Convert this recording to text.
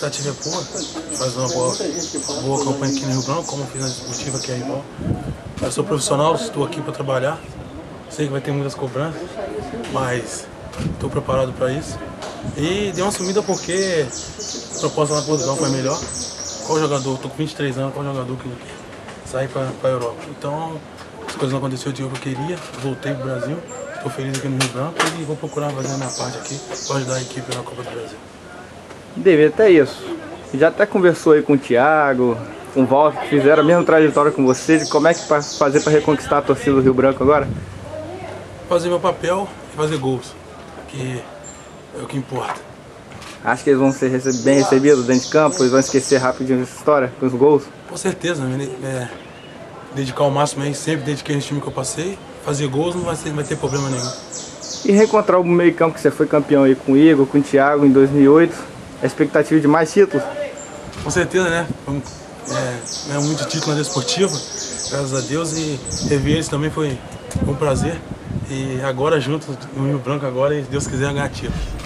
expectativa é boa, faz uma boa campanha aqui no Rio Branco, como fiz na Desportiva aqui é rival. Eu sou profissional, estou aqui para trabalhar, sei que vai ter muitas cobranças, mas estou preparado para isso. E dei uma sumida porque a proposta lá em Portugal foi melhor. Qual jogador, estou com 23 anos, qual jogador que sai para a Europa? Então, as coisas não aconteceram do jeito que eu queria, voltei para o Brasil, estou feliz aqui no Rio Branco e vou procurar fazer a minha parte aqui para ajudar a equipe na Copa do Brasil. David, até isso. Já até conversou aí com o Thiago, com o Walter, que fizeram a mesma trajetória com você, de como é que fazer para reconquistar a torcida do Rio Branco agora? Fazer meu papel e fazer gols, que é o que importa. Acho que eles vão ser bem recebidos dentro de campo, eles vão esquecer rapidinho essa história com os gols? Com certeza, dedicar o máximo aí, sempre dediquei no time que eu passei, fazer gols não vai ter problema nenhum. E reencontrar o meio campo que você foi campeão aí com o Igor, com o Thiago em 2008, a expectativa de mais títulos? Com certeza, né? É muito título na Desportiva, graças a Deus, e rever eles também foi um prazer. E agora juntos no Rio Branco agora, e se Deus quiser, ganhar título.